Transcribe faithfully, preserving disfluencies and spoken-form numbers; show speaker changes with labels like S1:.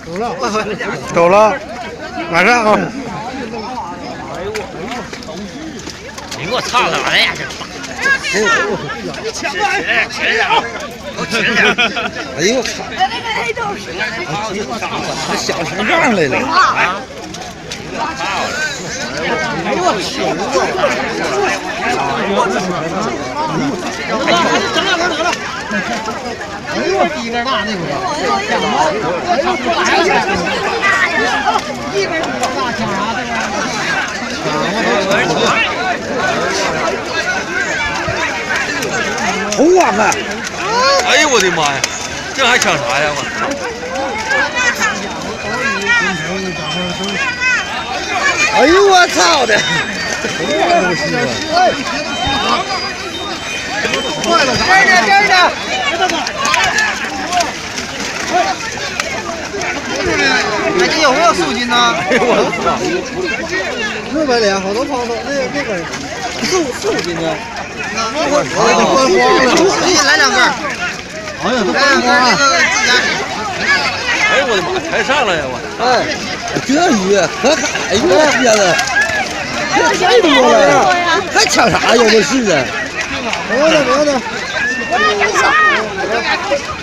S1: 走了，
S2: 走了，马上啊！
S3: 你给我唱啥呀？这起来，起来啊！给我起来！
S2: 哎呦我操！这小成这样来了啊！
S1: 哎呦我去！整两根得了。哎呦我第一根大那个。一根大抢啥的呀？
S2: 红光啊！
S3: 哎呦我的妈呀！这还抢啥呀？我操！
S2: 哎呦我操的！
S1: 快了，这儿呢，这儿呢。哎，这有没有素金呢？
S3: 哎呦我操！
S1: 六百两，好多胖子，那那个四五四五斤的。我
S2: 我
S1: 给你来两根。哎呀，都光光了。
S3: 哎呦我的妈，抬上了呀我！
S2: 哎，这鱼可卡！哎呦我天呐，这太多了，还抢啥呀？这是啊！
S1: 没有的，没有的。